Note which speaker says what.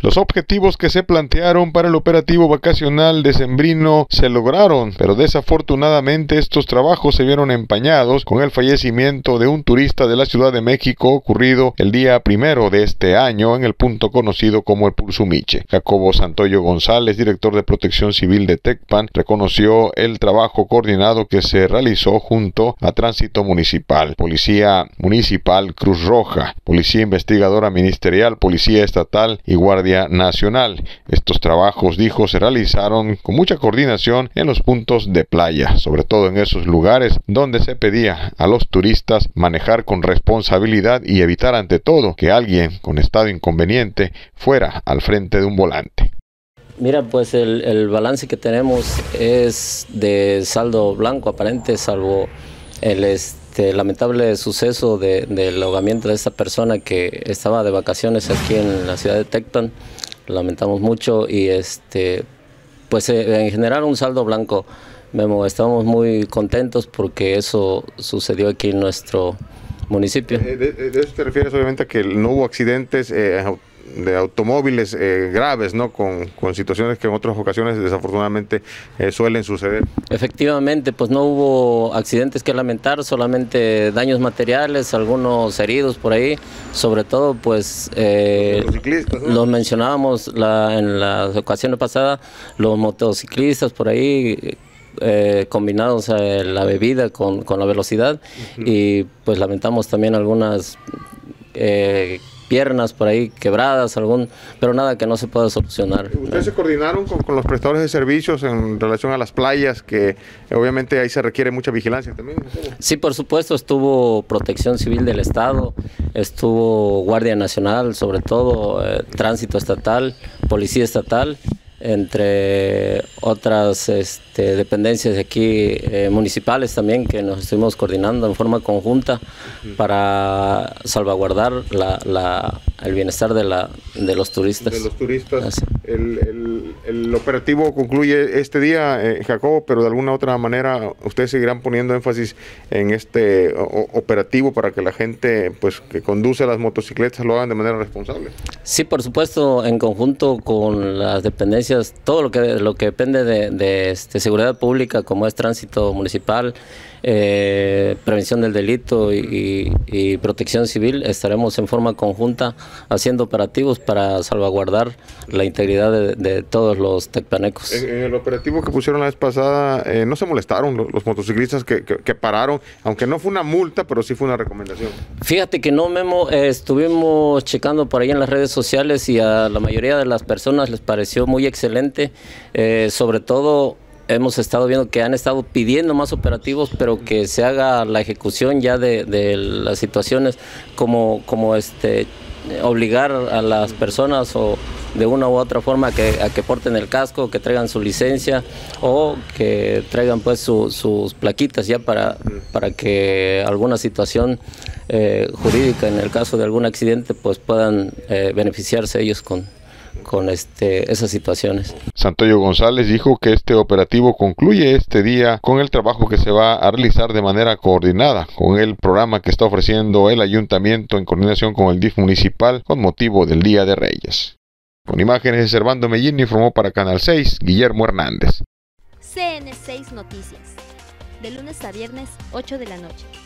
Speaker 1: Los objetivos que se plantearon para el operativo vacacional decembrino se lograron, pero desafortunadamente estos trabajos se vieron empañados con el fallecimiento de un turista de la Ciudad de México ocurrido el día 1 de este año en el punto conocido como el Pulsumiche. Jacobo Santoyo González, director de Protección Civil de Tecpan, reconoció el trabajo coordinado que se realizó junto a Tránsito Municipal, Policía Municipal, Cruz Roja, Policía Investigadora Ministerial, Policía Estatal y Guardia Nacional. Estos trabajos, dijo, se realizaron con mucha coordinación en los puntos de playa, sobre todo en esos lugares donde se pedía a los turistas manejar con responsabilidad y evitar ante todo que alguien con estado inconveniente fuera al frente de un volante.
Speaker 2: Mira, pues el balance que tenemos es de saldo blanco aparente, salvo el lamentable suceso del ahogamiento de esta persona que estaba de vacaciones aquí en la ciudad de Tecpan. Lamentamos mucho y pues en general un saldo blanco. Memo, estamos muy contentos porque eso sucedió aquí en nuestro municipio.
Speaker 1: De eso te refieres obviamente a que no hubo accidentes de automóviles graves, ¿no? Con situaciones que en otras ocasiones desafortunadamente suelen suceder. Efectivamente,
Speaker 2: pues no hubo accidentes que lamentar, solamente daños materiales, algunos heridos por ahí, sobre todo pues los motociclistas, ¿no? Los mencionábamos en las ocasiones pasadas, los motociclistas por ahí, combinados la bebida con la velocidad. Y pues lamentamos también algunas piernas por ahí quebradas, pero nada que no se pueda solucionar.
Speaker 1: ¿Ustedes se coordinaron con los prestadores de servicios en relación a las playas, que obviamente ahí se requiere mucha vigilancia también?
Speaker 2: Sí, por supuesto, estuvo Protección Civil del Estado, estuvo Guardia Nacional, sobre todo Tránsito Estatal, Policía Estatal, entre otras dependencias de aquí municipales también, que nos estuvimos coordinando en forma conjunta para salvaguardar el bienestar de los turistas.
Speaker 1: El operativo concluye este día, Jacobo, pero de alguna otra manera ustedes seguirán poniendo énfasis en este operativo para que la gente pues que conduce las motocicletas lo hagan de manera responsable.
Speaker 2: Sí, por supuesto, en conjunto con las dependencias, todo lo que depende de seguridad pública, como es tránsito municipal, prevención del delito y protección civil, estaremos en forma conjunta haciendo operativos para salvaguardar la integridad de todos los tecpanecos.
Speaker 1: En el operativo que pusieron la vez pasada, no se molestaron los motociclistas que pararon, aunque no fue una multa, pero sí fue una recomendación.
Speaker 2: Fíjate que no, Memo, estuvimos checando por ahí en las redes sociales y a la mayoría de las personas les pareció muy excelente, sobre todo hemos estado viendo que han estado pidiendo más operativos, pero que se haga la ejecución ya de las situaciones, como obligar a las personas o de una u otra forma a que porten el casco, que traigan su licencia o que traigan pues sus plaquitas ya para que alguna situación jurídica, en el caso de algún accidente, pues puedan beneficiarse ellos con esas situaciones.
Speaker 1: Santoyo González dijo que este operativo concluye este día con el trabajo que se va a realizar de manera coordinada con el programa que está ofreciendo el ayuntamiento en coordinación con el DIF municipal con motivo del Día de Reyes. Con imágenes de Servando Mellín, informó para Canal 6, Guillermo Hernández.
Speaker 3: CN6 Noticias, de lunes a viernes, 8 de la noche.